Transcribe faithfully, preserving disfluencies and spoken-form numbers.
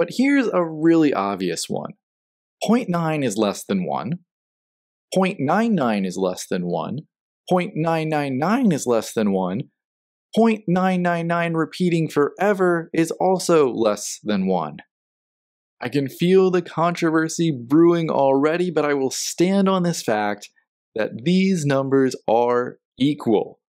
But here's a really obvious one. zero point nine is less than one. zero point nine nine is less than one. zero point nine nine nine is less than one. zero point nine nine nine repeating forever is also less than one. I can feel the controversy brewing already, but I will stand on this fact that these numbers are equal.